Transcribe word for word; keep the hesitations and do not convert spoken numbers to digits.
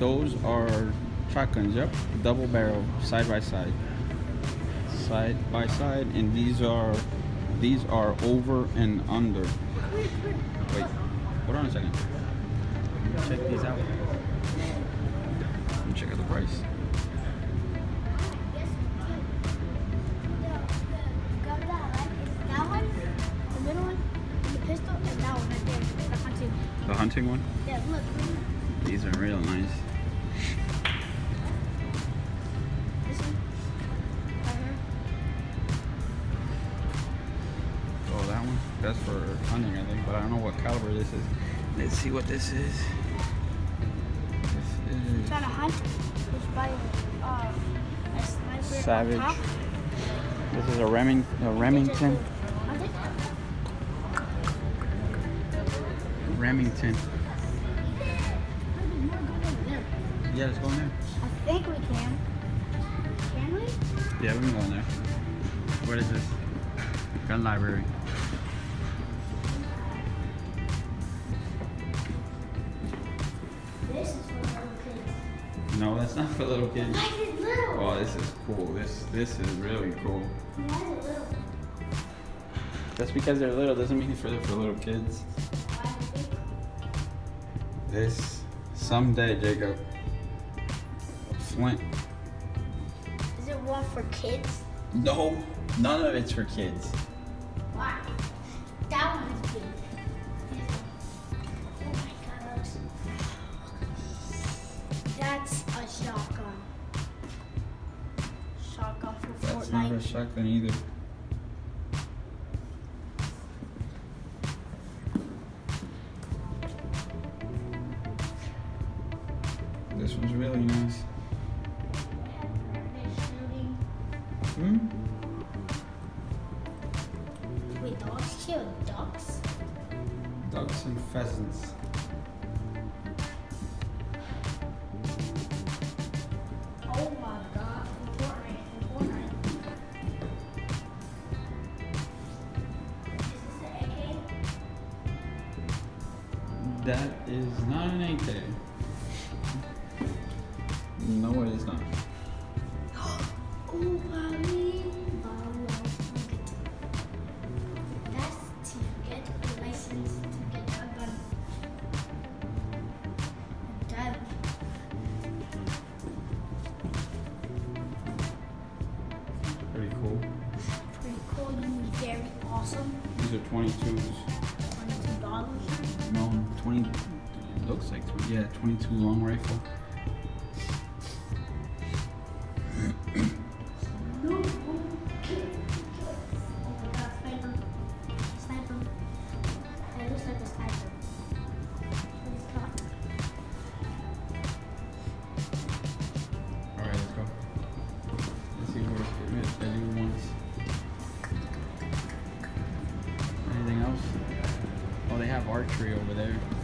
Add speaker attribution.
Speaker 1: those are shotguns. Yep, double barrel, side by side, side by side, and these are these are over and under. Wait, hold on a second. Check these out. Let me check out the price. The hunting one?
Speaker 2: Yeah, look.
Speaker 1: These are real nice.
Speaker 2: This one? Uh-huh.
Speaker 1: Oh, that one? That's for hunting, I think, but I don't know what caliber this is. Let's see what this is. This is...
Speaker 2: Trying to hunt? Just buy uh, a sniper.
Speaker 1: Savage. This is a, Reming a Remington. Remington. Yeah, let's go in there.
Speaker 2: I think we can. Can we?
Speaker 1: Yeah, we can go in there. What is this? Gun library.
Speaker 2: This is for little kids.
Speaker 1: No, that's not for little kids.
Speaker 2: Why is it little?
Speaker 1: Oh, this is cool. This this is really cool.
Speaker 2: Why is it little?
Speaker 1: Just because they're little doesn't mean it's for for little kids.
Speaker 2: Why is it big?
Speaker 1: This someday, Jacob. Flint.
Speaker 2: Is it one for kids?
Speaker 1: No, none of it's for kids.
Speaker 2: Why? That one is big. Oh my god. That's a shotgun. Shotgun for
Speaker 1: That's
Speaker 2: Fortnite.
Speaker 1: not a shotgun either. This one's really nice. Hmm?
Speaker 2: Wait, dogs kill ducks?
Speaker 1: Ducks and pheasants.
Speaker 2: Oh my god, for Fortnite, for Fortnite. Is this the A K?
Speaker 1: That is not an A K. No, it is not.
Speaker 2: Oh, mommy. That's to get a license to get a gun. Dad.
Speaker 1: Pretty cool.
Speaker 2: Pretty cool. You mean very awesome.
Speaker 1: These are twenty-twos.
Speaker 2: twenty-two dollars.
Speaker 1: No, twenty. It looks like twenty. Yeah, twenty-two long rifle.
Speaker 2: No. Oh my god, sniper. Sniper. It looks like a sniper. But it's not.
Speaker 1: Alright, let's go. Let's see where it's the new ones. Anything else? Oh, they have archery over there.